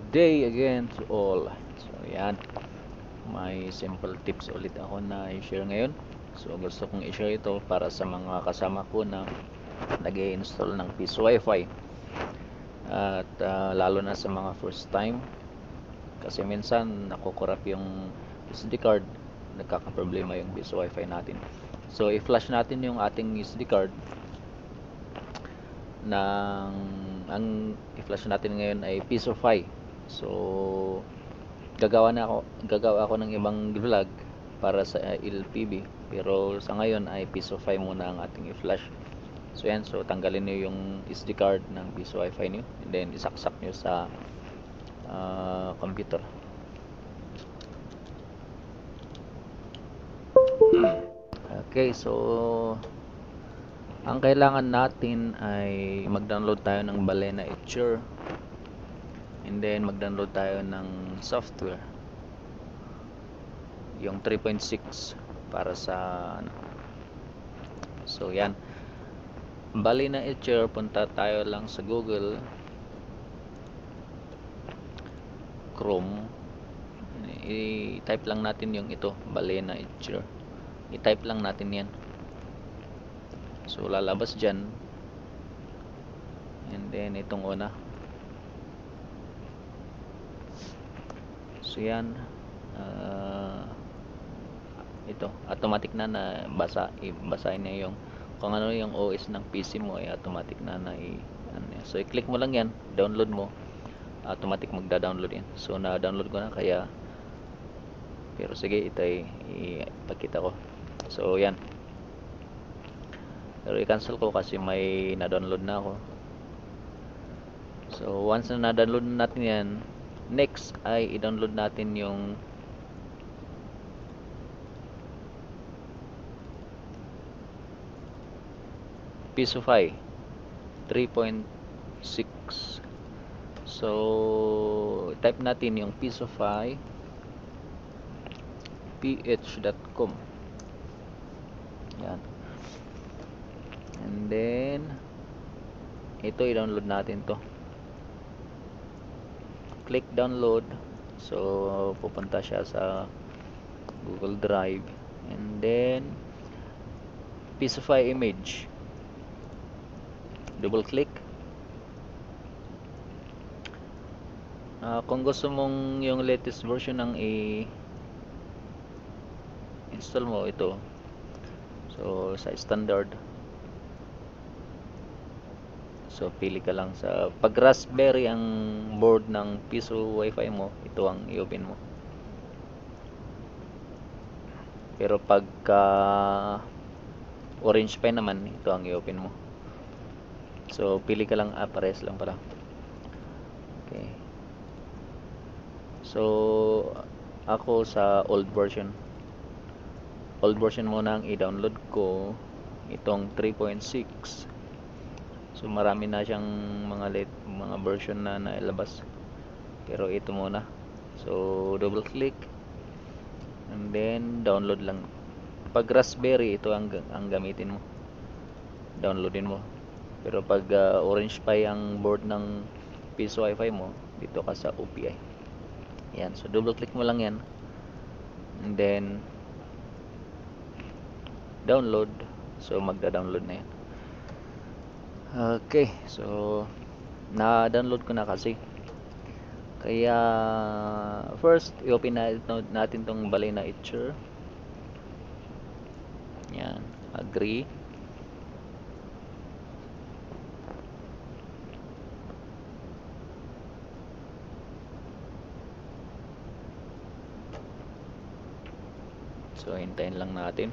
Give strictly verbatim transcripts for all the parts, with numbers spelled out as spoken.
day again to all. So yan, may simple tips ulit ako na i-share ngayon. So gusto kong i-share ito para sa mga kasama ko na nag-i-install ng Piso wifi. At uh, lalo na sa mga first time. Kasi minsan nakukurap yung S D card, nagkakaproblema yung Piso wifi natin. So i-flash natin yung ating S D card ng ang i-flash natin ngayon ay Pisofi. So gagawa na ako gagawa ako ng ibang vlog para sa L P B, pero sa ngayon ay Pisofi muna ang ating i-flash. So yan, so tanggalin niyo yung S D card ng Piso wifi niyo and then isaksak niyo sa uh, computer. Okay, so ang kailangan natin ay mag-download tayo ng Balena Etcher and then mag-download tayo ng software, yung three point six para sa ano. So yan, Balena Etcher, punta tayo lang sa Google Chrome, i-type lang natin yung ito, Balena Etcher, i-type lang natin yan. So lalabas dyan, and then itong una. So yan, uh, ito automatic na na basa, i-basahin niya yung kung ano yung O S ng P C mo, ay automatic na na i ano. So i-click mo lang yan, download mo, automatic magda-download yan. So na-download ko na, kaya pero sige, ito ay ipakita ko. So yan, pero i-cancel ko kasi may na-download na ako. So once na na-download natin yan, next ay i-download natin yung Pisofi three point six. So type natin yung Pisofi ph dot com. Yan. And then ito, i-download natin to. Click download. So pupunta siya sa Google Drive, and then Pisofi image, double click. Uh, kung gusto mong yung latest version ng i-install mo, ito. So sa standard, so pili ka lang sa, pag Raspberry ang board ng Piso wifi mo, ito ang i-open mo. Pero pagka Orange Pi naman, ito ang i-open mo. So pili ka lang, ah, pares lang pala. Okay. So ako sa old version. Old version muna ang i-download ko, itong three point six. So marami na siyang mga late, mga version na nailabas, pero ito muna. So double click and then download lang. Pag Raspberry, ito ang, ang gamitin mo, downloadin mo. Pero pag uh, Orange Pi ang board ng Piso wifi mo, dito ka sa O P I. Yan, so double click mo lang yan and then download. So magda-download na yan. Okay, so na-download ko na kasi. Kaya first, i-open natin tong Balena Etcher. Yan, agree. So hintayin lang natin.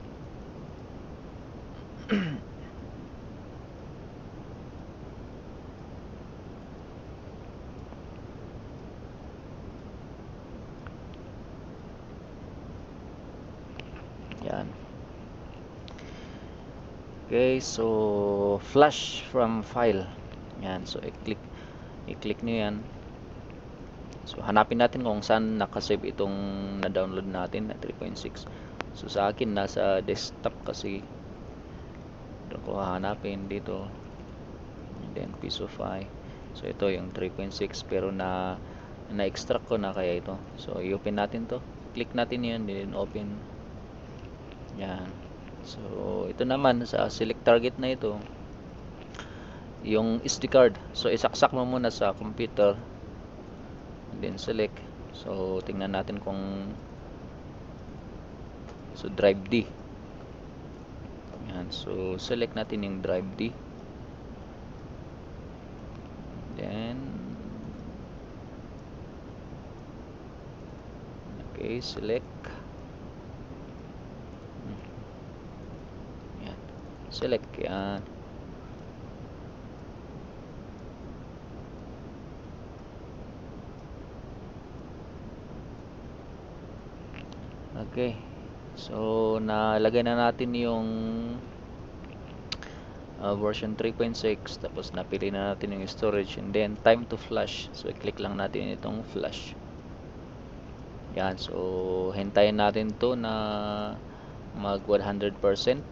Yan. Okay, so flash from file. Yan, so i-click i-click niyo yan. So hanapin natin kung saan nakasave itong na-download natin na three point six. So sa akin nasa desktop kasi, doon ko hahanapin dito, and then Pisofi. So ito yung three point six, pero na na-extract ko na kaya ito. So i-open natin to, click natin yan, then open. Yan. So ito naman sa select target na ito, yung S D card. So isaksak mo muna sa computer, then select. So tingnan natin kung so drive D. Yan. So select natin yung drive D, then okay, select. Yan. Select yan. Okay. So nalagay na natin yung uh, version three point six, tapos napili na natin yung storage, and then time to flash. So i-click lang natin itong flash. Yan. So hintayin natin to na mag one hundred percent.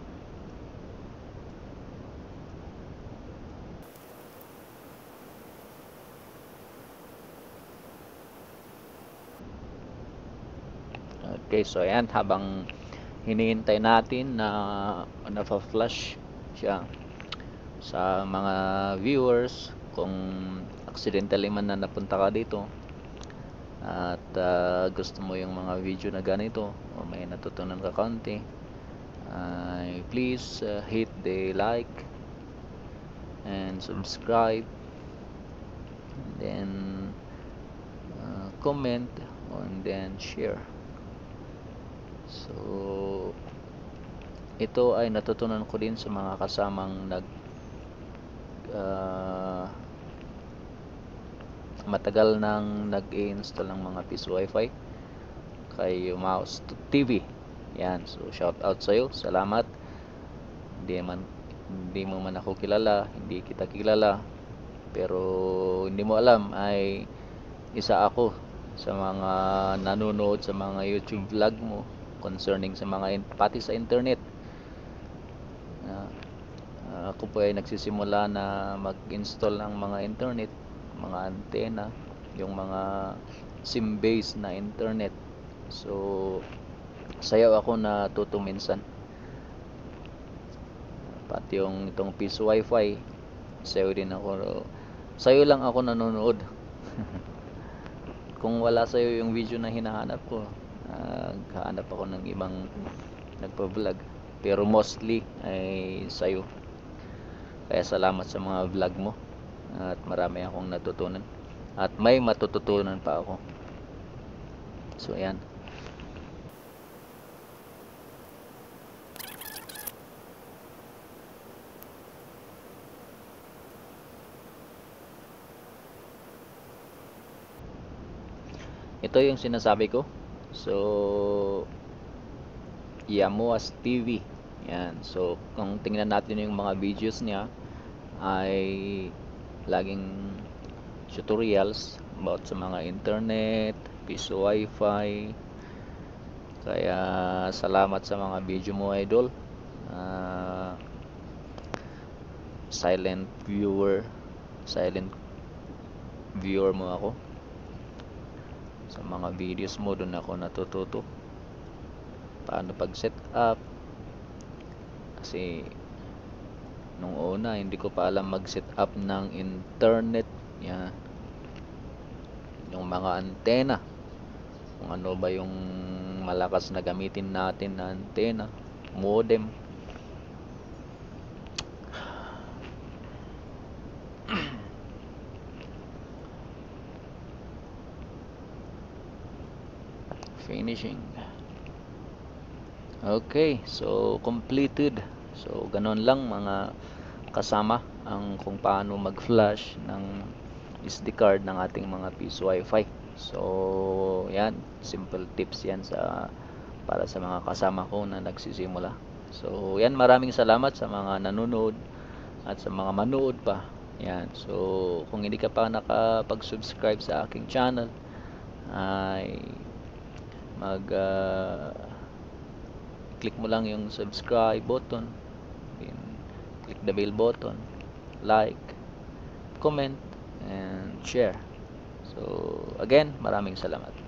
Okay, so ayan, habang hinihintay natin na na-flash siya sa mga viewers, kung accidentally man na napunta ka dito at uh, gusto mo yung mga video na ganito o may natutunan ka konti, uh, please uh, hit the like and subscribe, and then uh, comment, and then share. So ito ay natutunan ko din sa mga kasamang nag uh, matagal nang nag-i-install ng mga piso wifi kay Mouse T V. Yan, so shout out sa iyo, salamat. Hindi man hindi mo man ako kilala, hindi kita kilala, pero hindi mo alam ay isa ako sa mga nanonood sa mga YouTube vlog mo concerning sa mga pati sa internet. Uh, uh, ako po ay nagsisimula na mag-install ng mga internet, mga antena, yung mga SIM based na internet. So sayaw ako na tuto minsan. Pati yung itong piso wifi, sayo din ako. Sayo lang ako nanonood. Kung wala sayo yung video na hinahanap ko, naghahanap ako ng ibang nagpa-vlog, pero mostly ay sayo. Kaya salamat sa mga vlog mo, at marami akong natutunan at may matututunan pa ako. So ayan. Ito yung sinasabi ko. So Yamuas T V. Yan. So kung tingnan natin yung mga videos niya, ay laging tutorials about sa mga internet, piso wifi. Kaya salamat sa mga video mo, idol. Uh, silent viewer, silent viewer mo ako. Sa mga videos mo, doon ako natututo paano pag set up, kasi nung una hindi ko pa alam mag set up ng internet. Yan, yung mga antena, kung ano ba yung malakas na gamitin natin na antena, modem. Finishing. Okay, so completed. So ganon lang mga kasama ang kung paano mag-flash ng S D card ng ating mga piso wifi. So yan, simple tips yan sa para sa mga kasama ko na nagsisimula. So yan, maraming salamat sa mga nanonood at sa mga manood pa. Yan. So kung hindi ka pa nakapag-subscribe sa aking channel, ay mag uh, click mo lang yung subscribe button, then click the bell button, like, comment, and share. So, again, maraming salamat.